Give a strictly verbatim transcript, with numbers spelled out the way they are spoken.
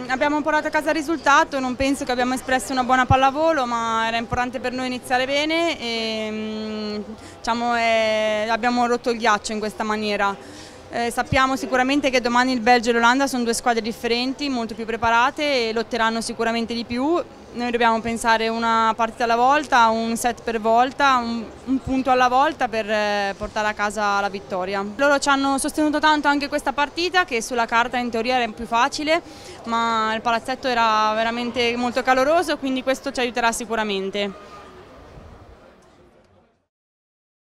abbiamo portato a casa il risultato, non penso che abbiamo espresso una buona pallavolo, ma era importante per noi iniziare bene e diciamo, eh, abbiamo rotto il ghiaccio in questa maniera. Eh, sappiamo sicuramente che domani il Belgio e l'Olanda sono due squadre differenti, molto più preparate e lotteranno sicuramente di più. Noi dobbiamo pensare una partita alla volta, un set per volta, un, un punto alla volta per eh, portare a casa la vittoria. Loro ci hanno sostenuto tanto anche questa partita, che sulla carta in teoria era più facile, ma il palazzetto era veramente molto caloroso, quindi questo ci aiuterà sicuramente.